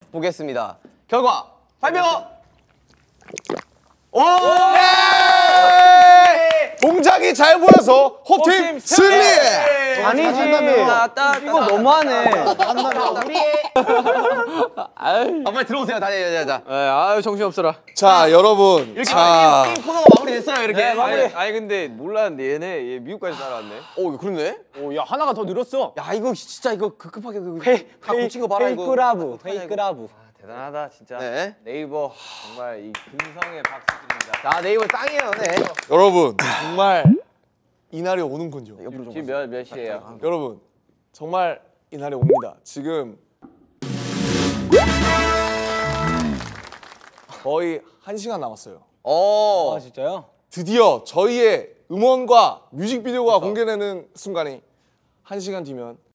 보겠습니다. 결과 발표. 오! 동작이 잘 보여서 호팀 승리! 아니지. 이거 너무하네. 빨리 들어오세요. 자. 아유 정신없어라. 자, 여러분. 이렇게 자, 게임 코너가 마무리됐어요. 이렇게. 아니 근데 몰랐는데 얘네 얘 미국까지 따라왔네. 오, 그렇네. 오야 하나가 더 늘었어. 야, 이거 진짜 이거 급하게 다 고친 거 봐라 이거. 페이크라브. 대단하다 진짜. 네. 네이버 정말 이 근성의 박수 드립니다. 자, 네이버 짱이에요. 네. 여러분. 정말 이날이 오는군요. 지금 몇 시에요? 여러분. 정말 이날이 옵니다. 지금 거의 1시간 남았어요. 진짜요? 드디어 저희의 음원과 뮤직비디오가 공개되는 순간이 1시간 뒤면